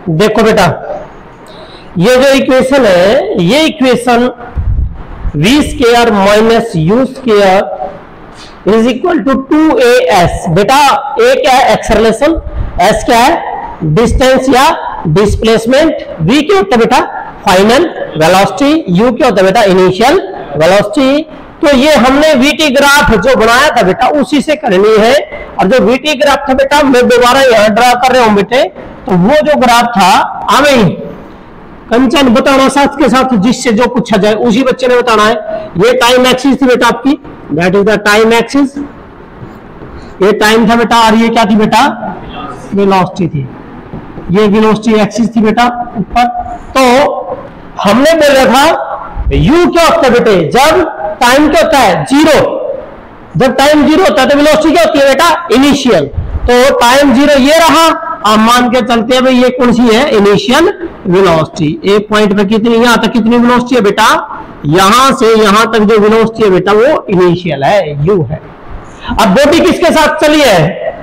देखो बेटा, ये जो इक्वेशन है, ये equation v square minus u square is equal to 2as। बेटा a क्या है? एक्सेलरेशन, s क्या है? डिस्टेंस या डिस्प्लेसमेंट, v क्या होता है बेटा? फाइनल वेलोसिटी, u क्या होता है बेटा? Initial velocity. तो ये हमने vt ग्राफ जो बनाया था बेटा उसी से करनी है। और जो vt ग्राफ था बेटा, मैं दोबारा यहां ड्रा कर रहा हूं बेटे, तो वो जो ग्राफ था हमें कंचन बताना साथ के साथ, जिससे जो पूछा जाए उसी बच्चे ने बताना है। ये टाइम एक्सिस थी बेटा आपकी, that is the time axis, ये टाइम था बेटा, और ये क्या थी बेटा? वेलोसिटी थी। ये वेलोसिटी एक्सिस थी बेटा ऊपर। तो हमने बोला था u क्या होता है बेटे? जब टाइम क्या होता है? जीरो। जब टाइम जीरो होता है तो वेलोसिटी क्या होती है बेटा? इनिशियल। तो टाइम जीरो ये रहा, आप मान के चलते हैं भाई ये कौन सी है? Initial velocity. एक पॉइंट पे कितनी, यहां तक कितनी वेलोसिटी है बेटा? यहां से यहां तक जो वेलोसिटी है बेटा वो इनिशियल है, u है। अब बॉडी किसके साथ चली है?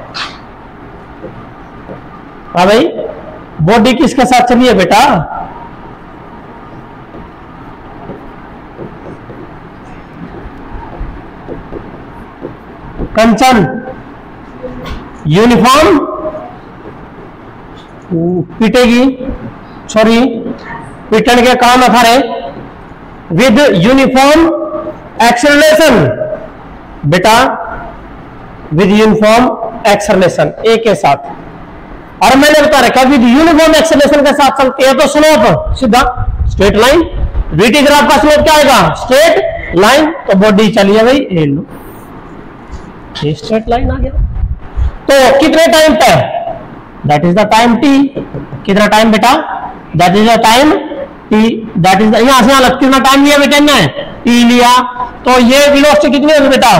हाँ भाई, बॉडी किसके साथ चली है बेटा? कंचन, यूनिफॉर्म पीटेगी, सॉरी पीटन के काम अखारे, विद यूनिफॉर्म एक्सेलरेशन बेटा, विद यूनिफॉर्म एक्सेलरेशन ए के साथ। और मैंने बता रखा विद यूनिफॉर्म एक्सेलरेशन के साथ चलती है तो स्लोप सीधा स्ट्रेट लाइन। वीटी ग्राफ का स्लोप क्या आएगा? Straight line. तो बॉडी चली है भाई, ये लो ये स्ट्रेट लाइन आ गया। तो कितने टाइम पे? That is the time t। कितना टाइम बेटा? That is the time t। That is यहां से अलग कितना टाइम लिया बेटा ने? t लिया। तो ये वेलोसिटी कितनी होगी बेटा?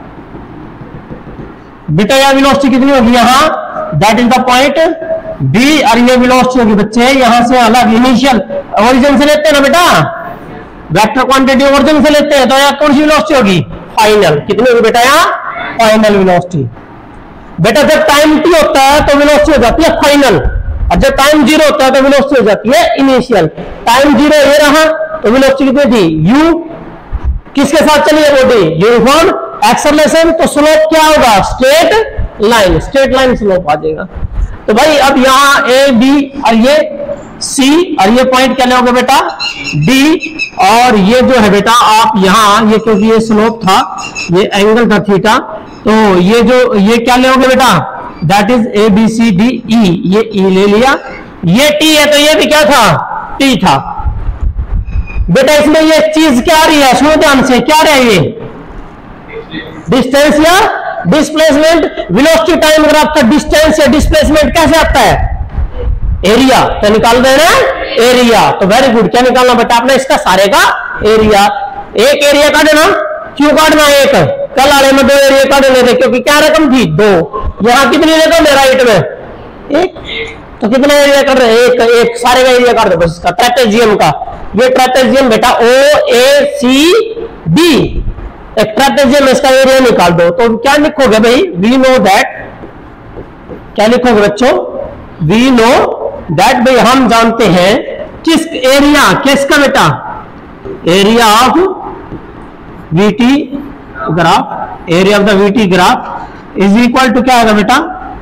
बेटा यह वेलोसिटी कितनी होगी यहां? That is the point b। और ये वेलोसिटी होगी बच्चे यहां से अलग, इनिशियल ओरिजिन से लेते हैं ना बेटा, वेक्टर क्वांटिटी ओरिजिन से लेते हैं। तो यह कौन सी वेलोसिटी होगी? फाइनल। कितनी होगी बेटा यहां? Final velocity. बेटा जब टाइम t होता है तो वेलोसिटी हो जाती है फाइनल, और जब टाइम जीरो होता है तो वेलोसिटी हो जाती है इनिशियल। टाइम जीरो ये रहा तो वेलोसिटी कितनी थी? u। किसके साथ चली है बॉडी? Uniform acceleration. तो स्लोप क्या होगा? Straight line. Straight line slope आ जाएगा। तो भाई अब यहाँ a b और ये c और ये पॉइंट क्या लोगे बेटा? d। और ये जो है बेटा आप यहाँ ये, क्योंकि ये स्लोप था, ये एंगल था थीटा, तो ये जो ये क्या लोगे बेटा? That is a b c d e। ये e ले लिया, ये t है तो ये भी क्या था? t था। बेटा इसमें ये चीज क्या आ रही है? सुनो ध्यान से, क्या रहा है ये? डिस्टेंस या डिस्प्लेसमेंट। वेलोसिटी टाइम ग्राफ का डिस्टेंस या डिस्प्लेसमेंट कैसे आता है? एरिया। तो निकाल देना एरिया। तो वेरी गुड। क्या निकालना बेटा आपने? इसका सारे का एरिया। एक एरिया काटना, क्यों काटना? एक। कल आने में दो एरिया काटने थे, क्योंकि क्या रकम थी? दो। यहाँ कितनी रकम है राइट में? एक। तो कितना एरिया कर रहे हैं? एक। एक सारे का एरिया काट दो बस इसका, ट्रेपेजियम का। ये ट्रेपेजियम बेटा OACD, एक ट्रेपेजियम, इसका एरिया निकाल दो। तो क्या लिखोगे भाई? वी नो दैट, क्या लिखोगे बच्चों? वी नो दैट, भाई हम जानते हैं किस एरिया, किसका बेटा? Area of VT graph, area of the VT graph is equal to क्या होगा बेटा?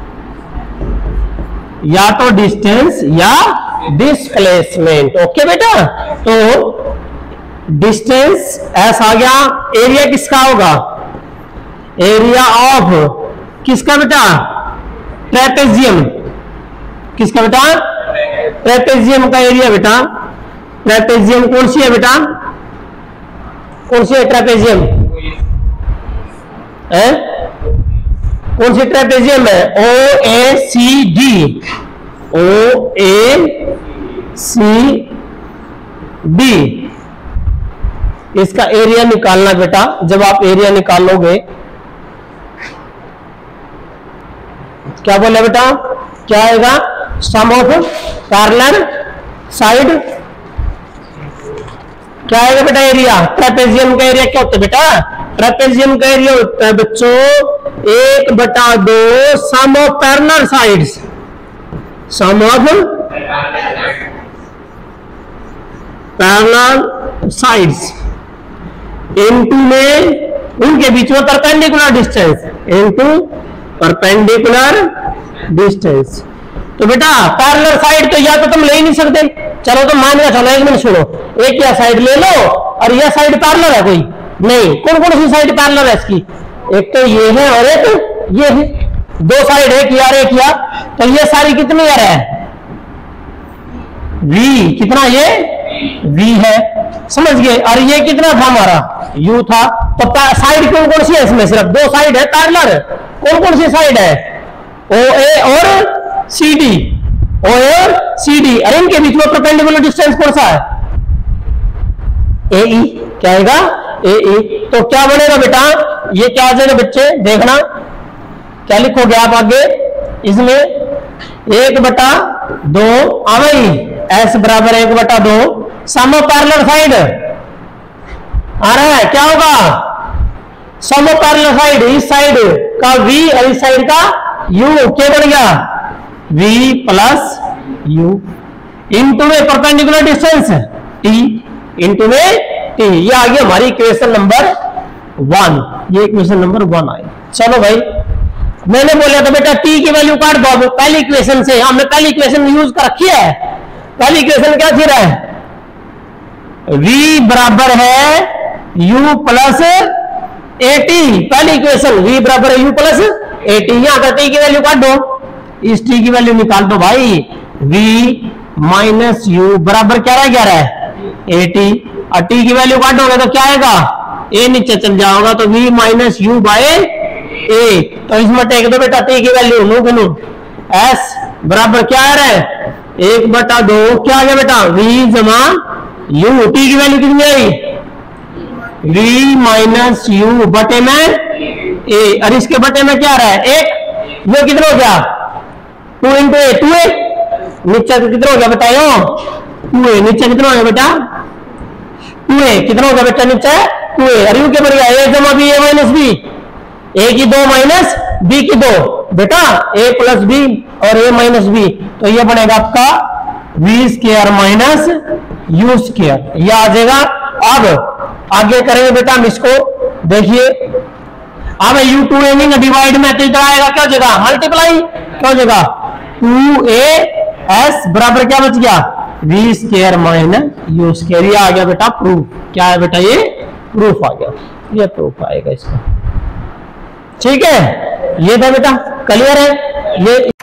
या तो डिस्टेंस या डिस्प्लेसमेंट। ओके बेटा, तो डिस्टेंस एस आ गया, एरिया किसका होगा? एरिया ऑफ किसका बेटा? ट्रेपेजियम। किसका बेटा? ट्रेपेजियम का एरिया बेटा। ट्रेपेजियम कौन सी है बेटा? कौन सी है ट्रेपेजियम? कौन सी ट्रेपेजियम है? OACD। OACD। इसका एरिया निकालना बेटा। जब आप एरिया निकालोगे, क्या बोला बेटा? क्या आएगा? Sum of parallel side. क्या आएगा बेटा? एरिया। ट्रेपेजियम का एरिया क्या होता है बेटा? ट्रेपेजियम का एरिया होता है बच्चों 1/2 sum of parallel sides. Sum of parallel sides into में उनके बीच में perpendicular distance into perpendicular distance. तो बेटा पैरेलल साइड तो या तो तुम ले ही नहीं सकते, चलो तो मान के चलो, एक मिनट सुनो, एक या साइड ले लो और यह साइड पैरेलल है कोई नहीं। कौन कौन सी साइड पैरेलल है इसकी? एक तो ये है और एक ये है, दो साइड है किया एक या, तो ये सारी कितनी यार है? v कितना, ये v है, समझ गए। और ये कितना था हमारा? u था। तो साइड कौन कौन सी है इसमें? सिर्फ दो साइड है पैरेलल। कौन कौन सी साइड है? OA और CD, OA और CD। और इनके बीच में परपेंडिकुलर डिस्टेंस कौन सा है? AE। क्या आएगा? AE। तो क्या बनेगा बेटा? ये क्या आ जाएगा बच्चे, देखना क्या लिखोगे आप आगे इसमें, 1/2 आ गई, S बराबर 1/2 सम ऑफ पैरेलल साइड आ रहा है। क्या होगा? सम ऑफ पैरेलल साइड, इस साइड का V और इस साइड का U, क्या बन गया? V प्लस U इंटू में परपेंडिकुलर डिस्टेंस T इंटू में T। ये आ गया हमारी इक्वेशन नंबर 1, ये इक्वेशन नंबर 1 आई। चलो भाई, मैंने बोला था बेटा T की वैल्यू काट दो पहली इक्वेशन से, हमने पहली इक्वेशन यूज कर रखी है। पहली इक्वेशन क्या थी रहा है? V बराबर है U प्लस AT। पहली इक्वेशन V बराबर है U प्लस AT। यहां का T की वैल्यू काट दो, इस T की वैल्यू निकाल दो भाई। V माइनस U बराबर क्या रह गया? AT। और T की वैल्यू काटोगे तो क्या आएगा? A नीचे चल जाओगा तो V minus U by A। तो इसमें टेक दो बेटा T की वैल्यू, नो गुनो S बराबर क्या आ रहा है? 1/2 क्या आ गया बेटा? V जमा U। T की वैल्यू कितनी आई? V माइनस U बटे में A। और इसके बटे में क्या आ रहा है? 1। ये कितना हो गया? 2 इंटू A, 2A। नीचे कितना हो गया बताओ? 2A। नीचे कितना हो गया बेटा? 2A। कितना हो गया बेटा नीचे? 2A। और U के बढ़ गया A जमा B, A minus B, A की 2 माइनस B की 2 बेटा, A प्लस B और A माइनस B। तो ये बनेगा आपका V square minus U square, ये आ जाएगा। अब आगे करेंगे बेटा हम इसको, देखिए अब U2 एनिंग डिवाइड में तो इधर आएगा, क्या हो जाएगा? मल्टीप्लाई। क्या हो जाएगा? 2AS बराबर क्या बच गया? V square minus U square. ये आ गया बेटा प्रूफ। क्या है बेटा? ये प्रूफ आ गया, ये प्रूफ आएगा इसका। ठीक है, ये था बेटा, क्लियर है ये।